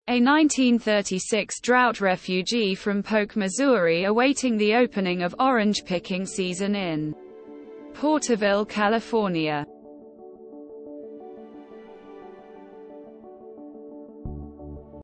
a 1936 drought refugee from Polk, Missouri awaiting the opening of orange-picking season in Porterville, California.